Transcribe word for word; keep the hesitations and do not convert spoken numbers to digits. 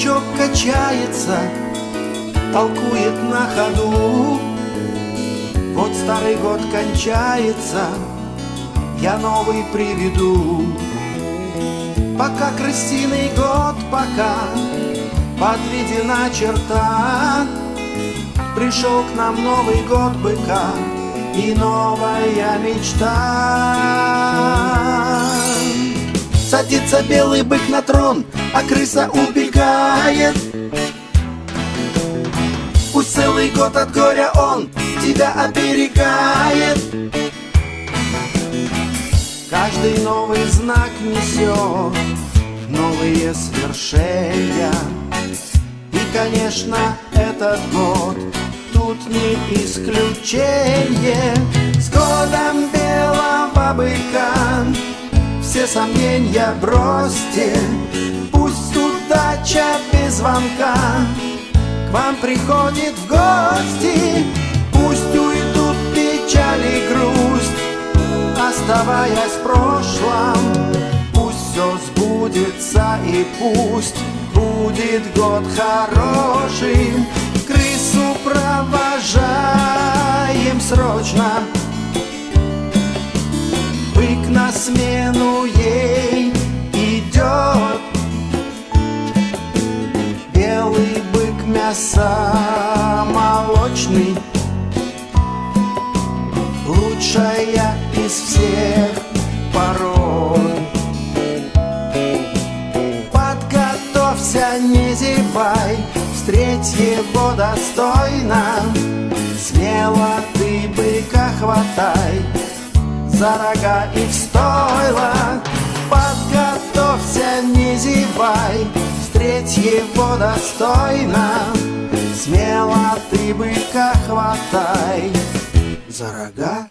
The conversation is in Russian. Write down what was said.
бычок качается, толкует на ходу. Вот старый год кончается, я новый приведу. Пока крысиный год, пока подведена черта, пришел к нам Новый год быка и новая мечта. Садится белый бык на трон, а крыса убегает. Пусть целый год от горя он тебя оберегает. Каждый новый знак несет новые свершения. И, конечно, этот год тут не исключение. С годом белого быка все сомнения бросьте. Пусть удача без звонка к вам приходит в гости. Пусть уйдут печали и грусть, оставаясь в прошлом. Пусть все сбудется и пусть будет год хороший. Крысу провожаем срочно, бык на смену ей идет. Белый бык мясо-молочный, лучшая из всех пород. Подготовься, не зевай, встреть его достойно. Смело ты быка хватай за рога и в стойло. Подготовься, не зевай, встреть его достойно. Смело ты быка хватай за рога